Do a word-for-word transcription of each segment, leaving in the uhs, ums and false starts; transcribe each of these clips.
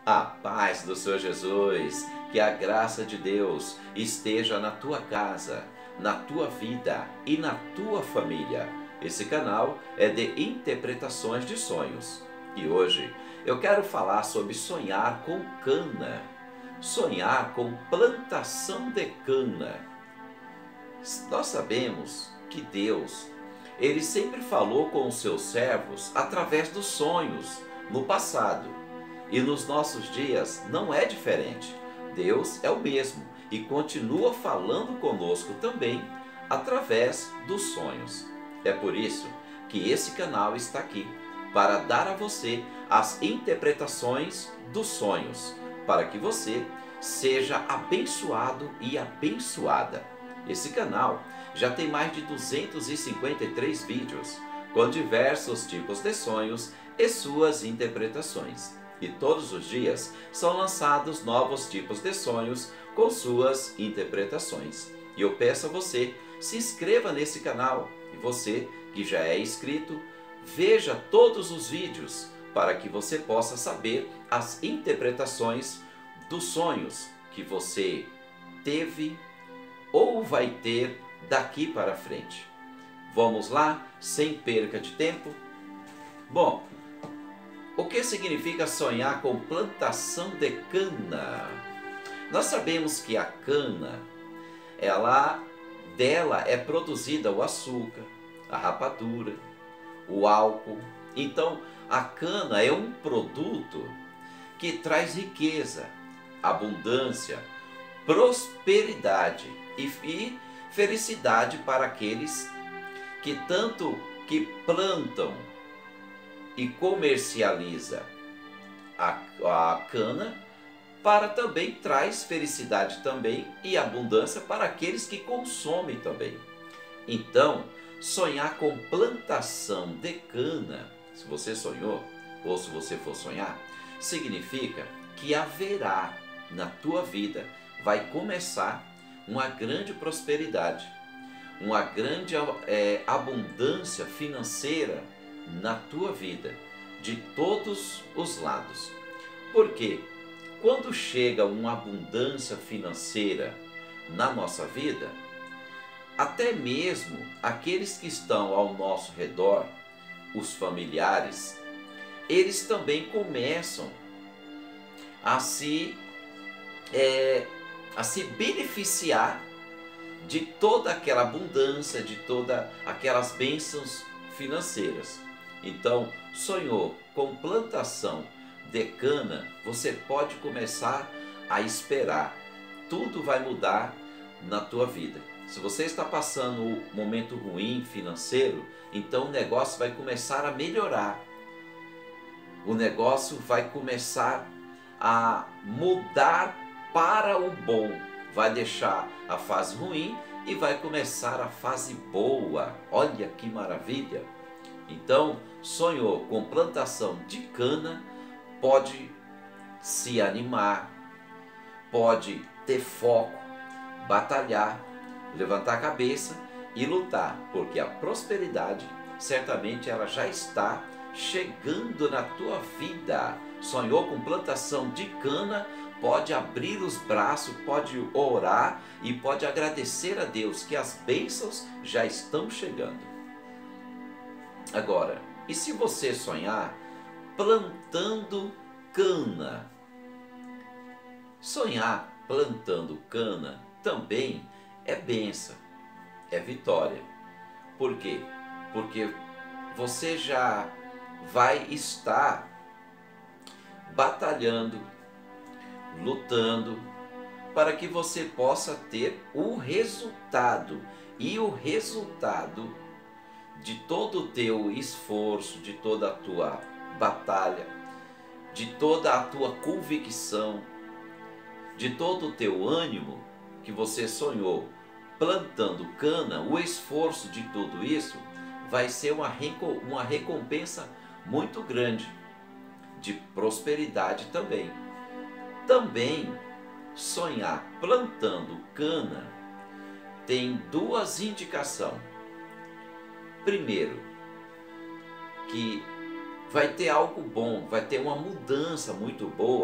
A paz do Senhor Jesus, que a graça de Deus esteja na tua casa, na tua vida e na tua família. Esse canal é de interpretações de sonhos. E hoje eu quero falar sobre sonhar com cana, sonhar com plantação de cana. Nós sabemos que Deus, Ele sempre falou com os seus servos através dos sonhos no passado. E nos nossos dias não é diferente. Deus é o mesmo e continua falando conosco também através dos sonhos. É por isso que esse canal está aqui, para dar a você as interpretações dos sonhos, para que você seja abençoado e abençoada. Esse canal já tem mais de duzentos e cinquenta e três vídeos, com diversos tipos de sonhos e suas interpretações. E todos os dias são lançados novos tipos de sonhos com suas interpretações. E eu peço a você, se inscreva nesse canal. E você que já é inscrito, veja todos os vídeos para que você possa saber as interpretações dos sonhos que você teve ou vai ter daqui para frente. Vamos lá, sem perca de tempo? Bom, o que significa sonhar com plantação de cana? Nós sabemos que a cana, ela, dela é produzida o açúcar, a rapadura, o álcool. Então, a cana é um produto que traz riqueza, abundância, prosperidade e, e felicidade para aqueles que tanto que plantam e comercializa a, a cana, para também traz felicidade também e abundância para aqueles que consomem também. Então, sonhar com plantação de cana, se você sonhou ou se você for sonhar, significa que haverá na tua vida, vai começar uma grande prosperidade, uma grande é, abundância financeira na tua vida, de todos os lados. Porque quando chega uma abundância financeira na nossa vida, até mesmo aqueles que estão ao nosso redor, os familiares, eles também começam a se, é, a se beneficiar de toda aquela abundância, de todas aquelas bênçãos financeiras. Então, sonhou com plantação de cana, você pode começar a esperar. Tudo vai mudar na tua vida. Se você está passando um momento ruim financeiro, então o negócio vai começar a melhorar. O negócio vai começar a mudar para o bom. Vai deixar a fase ruim e vai começar a fase boa. Olha que maravilha! Então, sonhou com plantação de cana, pode se animar, pode ter foco, batalhar, levantar a cabeça e lutar, porque a prosperidade, certamente ela já está chegando na tua vida. Sonhou com plantação de cana, pode abrir os braços, pode orar e pode agradecer a Deus que as bênçãos já estão chegando. Agora, e se você sonhar plantando cana? Sonhar plantando cana também é bênção, é vitória. Por quê? Porque você já vai estar batalhando, lutando, para que você possa ter o resultado. E o resultado de todo o teu esforço, de toda a tua batalha, de toda a tua convicção, de todo o teu ânimo que você sonhou plantando cana, o esforço de tudo isso vai ser uma, uma recompensa muito grande, de prosperidade também. Também sonhar plantando cana tem duas indicações. Primeiro, que vai ter algo bom, vai ter uma mudança muito boa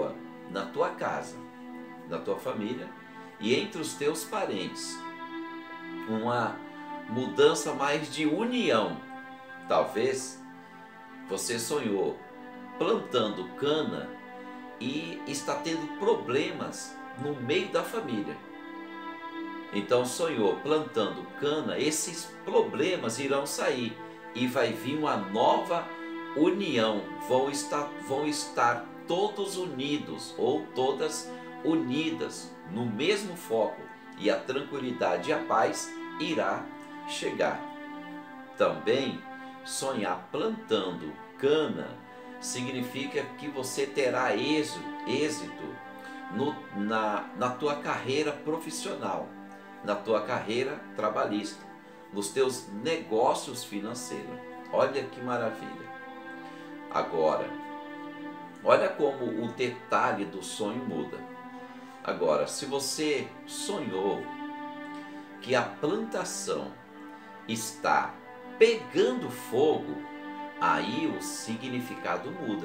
na tua casa, na tua família e entre os teus parentes. Uma mudança mais de união. Talvez você sonhou plantando cana e está tendo problemas no meio da família. Então sonhou plantando cana, esses problemas irão sair e vai vir uma nova união. Vão estar, vão estar todos unidos ou todas unidas no mesmo foco e a tranquilidade e a paz irá chegar. Também sonhar plantando cana significa que você terá êxito, êxito no, na, na tua carreira profissional, na tua carreira trabalhista, nos teus negócios financeiros. Olha que maravilha! Agora, olha como o detalhe do sonho muda. Agora, se você sonhou que a plantação está pegando fogo, aí o significado muda.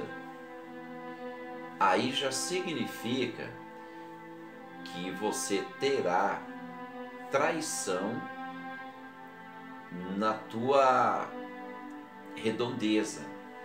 Aí já significa que você terá traição na tua redondeza,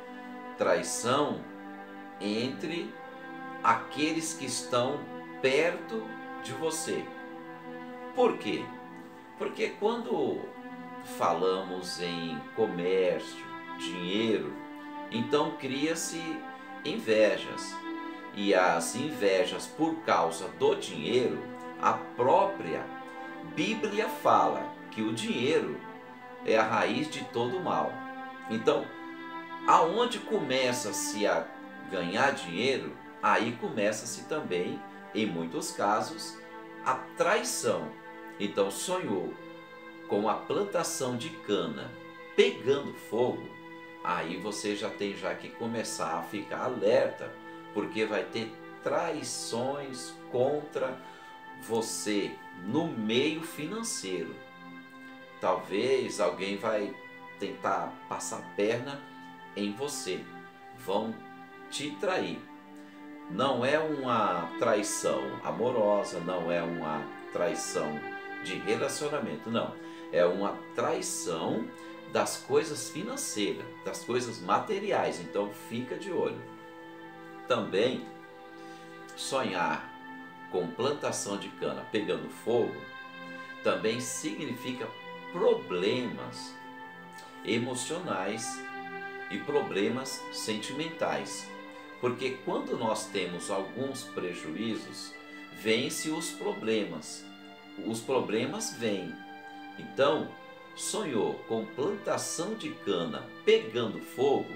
traição entre aqueles que estão perto de você. Por quê? Porque quando falamos em comércio, dinheiro, então cria-se invejas. E as invejas por causa do dinheiro, a própria Bíblia fala que o dinheiro é a raiz de todo mal. Então, aonde começa-se a ganhar dinheiro, aí começa-se também, em muitos casos, a traição. Então, sonhou com a plantação de cana pegando fogo, aí você já tem já que começar a ficar alerta, porque vai ter traições contra você no meio financeiro. Talvez alguém vai tentar passar a perna em você, vão te trair. Não é uma traição amorosa, não é uma traição de relacionamento, não. É uma traição das coisas financeiras, das coisas materiais. Então fica de olho. Também sonhar com plantação de cana pegando fogo também significa problemas emocionais e problemas sentimentais. Porque quando nós temos alguns prejuízos, vêm-se os problemas. Os problemas vêm. Então, sonhou com plantação de cana pegando fogo,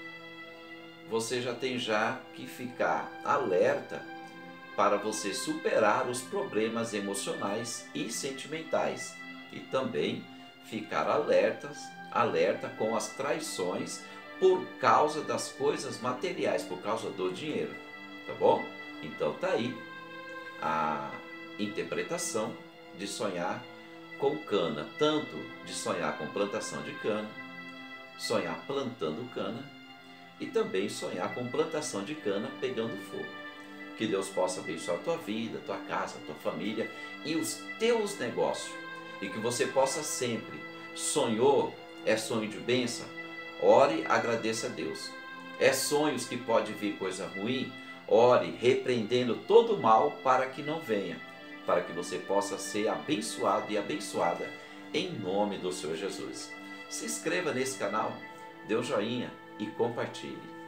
você já tem já que ficar alerta para você superar os problemas emocionais e sentimentais. E também ficar alertas, alerta com as traições por causa das coisas materiais, por causa do dinheiro, tá bom? Então tá aí a interpretação de sonhar com cana, tanto de sonhar com plantação de cana, sonhar plantando cana e também sonhar com plantação de cana pegando fogo. Que Deus possa abençoar a tua vida, a tua casa, a tua família e os teus negócios. E que você possa sempre, sonhou, é sonho de bênção, ore, agradeça a Deus. É sonhos que pode vir coisa ruim, ore repreendendo todo o mal para que não venha, para que você possa ser abençoado e abençoada em nome do Senhor Jesus. Se inscreva nesse canal, dê um joinha e compartilhe.